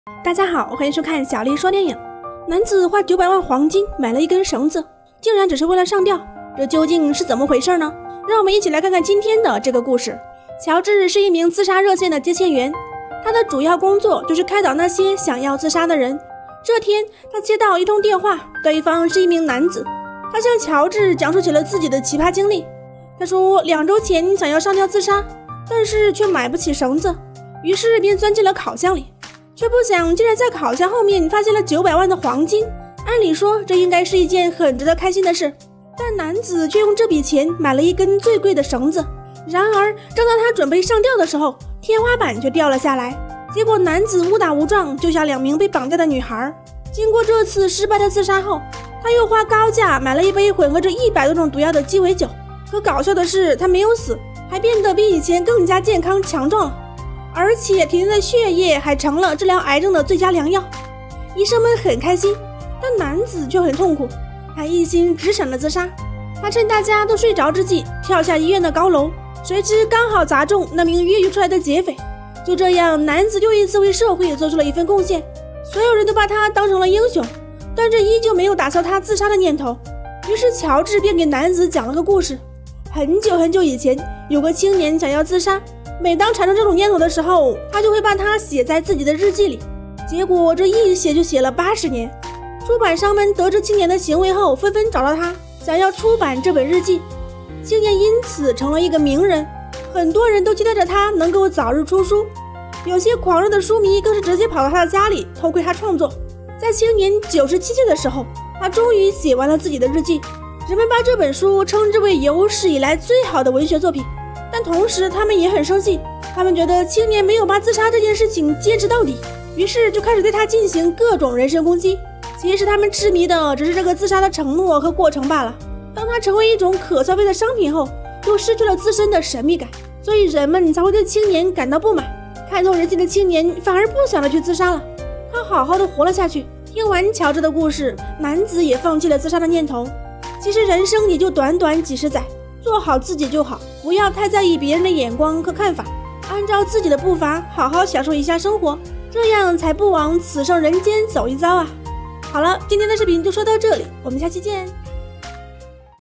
大家好，欢迎收看小丽说电影。男子花900万黄金买了一根绳子，竟然只是为了上吊，这究竟是怎么回事呢？让我们一起来看看今天的这个故事。乔治是一名自杀热线的接线员，他的主要工作就是开导那些想要自杀的人。这天，他接到一通电话，对方是一名男子，他向乔治讲述起了自己的奇葩经历。他说2周前想要上吊自杀，但是却买不起绳子，于是便钻进了烤箱里，却不想竟然在烤箱后面发现了900万的黄金。按理说这应该是一件很值得开心的事，但男子却用这笔钱买了一根最贵的绳子。然而正当他准备上吊的时候，天花板却掉了下来，结果男子误打误撞救下2名被绑架的女孩。经过这次失败的自杀后，他又花高价买了一杯混合着100多种毒药的鸡尾酒。可搞笑的是，他没有死，还变得比以前更加健康强壮了，而且体内的血液还成了治疗癌症的最佳良药。医生们很开心，但男子却很痛苦，他一心只想着自杀。他趁大家都睡着之际跳下医院的高楼，谁知刚好砸中那名越狱出来的劫匪。就这样，男子又一次为社会做出了一份贡献，所有人都把他当成了英雄，但这依旧没有打消他自杀的念头。于是乔治便给男子讲了个故事。很久很久以前，有个青年想要自杀，每当产生这种念头的时候，他就会把它写在自己的日记里，结果这一写就写了80年。出版商们得知青年的行为后，纷纷找到他，想要出版这本日记。青年因此成了一个名人，很多人都期待着他能够早日出书，有些狂热的书迷更是直接跑到他的家里偷窥他创作。在青年97岁的时候，他终于写完了自己的日记。人们把这本书称之为有史以来最好的文学作品，但同时他们也很生气，他们觉得青年没有把自杀这件事情坚持到底，于是就开始对他进行各种人身攻击。其实他们痴迷的只是这个自杀的承诺和过程罢了。当他成为一种可消费的商品后，又失去了自身的神秘感，所以人们才会对青年感到不满。看透人性的青年反而不想着去自杀了，他好好的活了下去。听完乔治的故事，男子也放弃了自杀的念头。其实人生也就短短几十载，做好自己就好，不要太在意别人的眼光和看法，按照自己的步伐好好享受一下生活，这样才不枉此生人间走一遭啊。好了，今天的视频就说到这里，我们下期见。